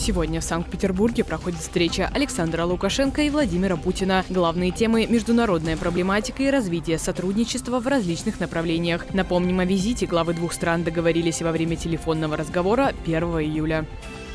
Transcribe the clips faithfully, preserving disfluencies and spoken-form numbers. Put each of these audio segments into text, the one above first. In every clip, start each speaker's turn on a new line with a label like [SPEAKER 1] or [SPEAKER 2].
[SPEAKER 1] Сегодня в Санкт-Петербурге проходит встреча Александра Лукашенко и Владимира Путина. Главные темы – международная проблематика и развитие сотрудничества в различных направлениях. Напомним, о визите главы двух стран договорились во время телефонного разговора первого июля.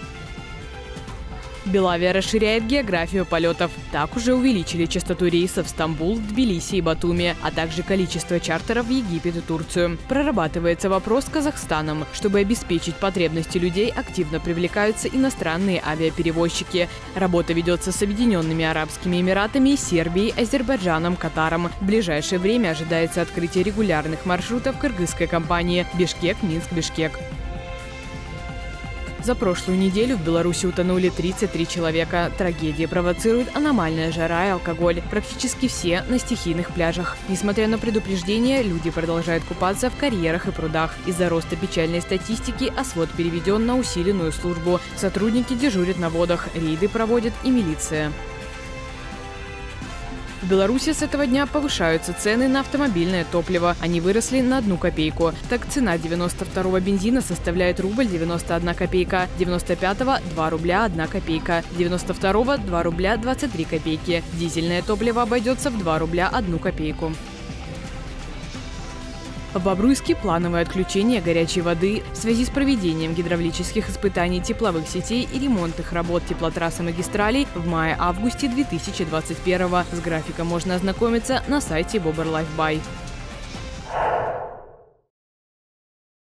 [SPEAKER 1] Белавия расширяет географию полетов. Так уже увеличили частоту рейсов в Стамбул, Тбилиси и Батуми, а также количество чартеров в Египет и Турцию. Прорабатывается вопрос с Казахстаном. Чтобы обеспечить потребности людей, активно привлекаются иностранные авиаперевозчики. Работа ведется с Объединенными Арабскими Эмиратами, Сербией, Азербайджаном, Катаром. В ближайшее время ожидается открытие регулярных маршрутов кыргызской компании Бишкек-Минск-Бишкек. За прошлую неделю в Беларуси утонули тридцать три человека. Трагедия провоцирует аномальная жара и алкоголь. Практически все на стихийных пляжах. Несмотря на предупреждения, люди продолжают купаться в карьерах и прудах. Из-за роста печальной статистики освод переведен на усиленную службу. Сотрудники дежурят на водах, рейды проводит и милиция. В Беларуси с этого дня повышаются цены на автомобильное топливо. Они выросли на одну копейку. Так, цена девяносто второго бензина составляет рубль девяносто одна копейка, девяносто пятого – два рубля одна копейка, девяносто второго – два рубля двадцать три копейки. Дизельное топливо обойдется в два рубля одну копейку. В Бобруйске плановое отключение горячей воды в связи с проведением гидравлических испытаний тепловых сетей и ремонтных работ теплотрасс и магистралей в мае-августе две тысячи двадцать первого. С графиком можно ознакомиться на сайте Bobber Life Buy.